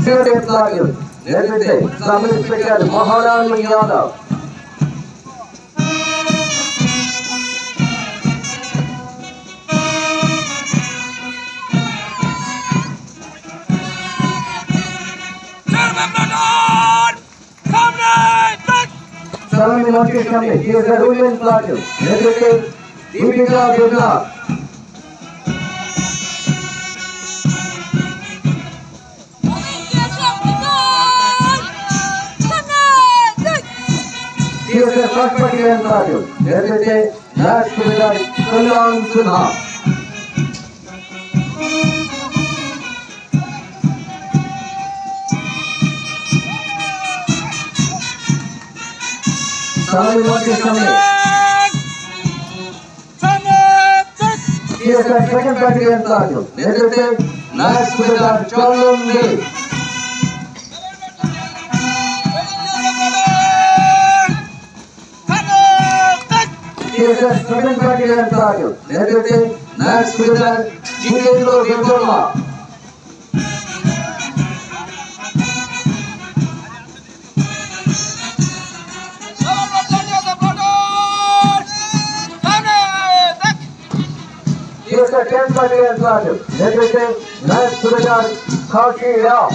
Sub Inspector Maharan Yadav. Salami Market Company, he is a women's platoon. Netrite Deepika Birla. He is a first battalion platoon. Netrite Raj Subedar Kalyan Sinha. Salami Market Company. He is a second battalion platoon. Netrite Raj Subedar Kalyan Sinha. He is a second battalion platoon. Netrite Raj Subedar Jitendra Devarma. He is a 10th battalion platoon. Netrite Raj Subedar Khashi Rao.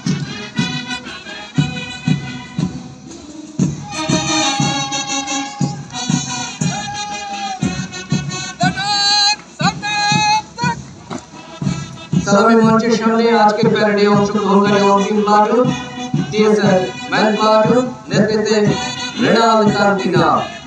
Salami Market Company आज के पैरेडे अंशग्रहणकारी अंतिम platoon TSR man platoon नेतृत्व मृणाल कांतिना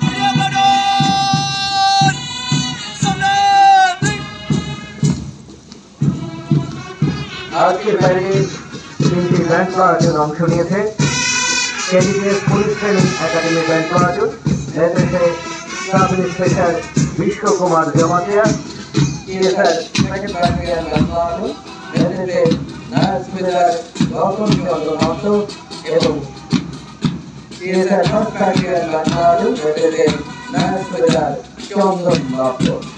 आज के पैरेडे तीन man platoon अंश लिए थे केडीएस पुलिस ट्रेनिंग एकेडमी मैन प्लाटून नेतृत्व सब इंस्पेक्टर विश्व Kumar Jamatia TSR second battalion Gandharu, Netrite Raj Subedar Gautam Chandra Mato, এবং TSR first battalion Gandharu, Netrite Raj Subedar Chandan Mato.